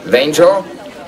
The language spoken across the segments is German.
Benjo?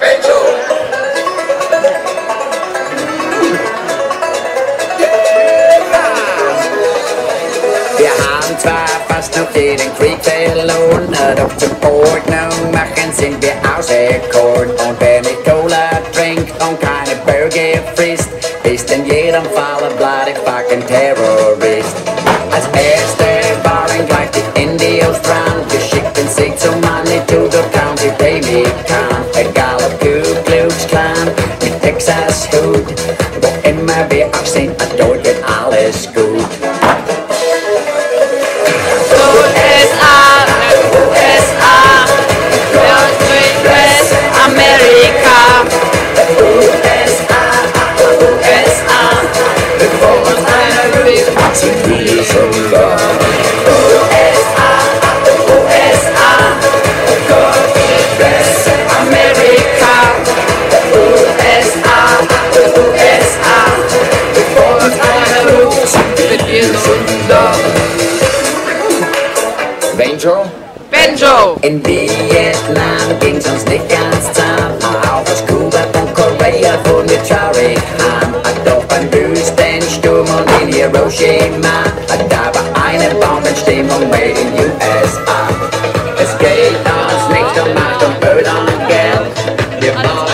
Wir haben zwar fast noch jeden Krieg verloren, doch zum Ordnung machen sind wir auserkoren. Und wer nicht Cola trinkt und keine Burger frisst, ist in jedem Fall ein bloody fucking Terrorist. Als erste waren gleich die Indios dran, wir schickten sie zum Manitou County Pemmican. Egal ob Ku Klux Klan mit Texas Hut, wo immer wir auch sind, dort wird alles gut. Benjo? Benjo! In Vietnam ging's uns nicht ganz zahm, auch aus Kuba und Korea fuhren wir traurig heim. Doch beim Wüstensturm und in Hiroshima, da war eine Bombenstimmung made in USA. Es geht uns nicht um Macht und Öl und Geld, wir wollen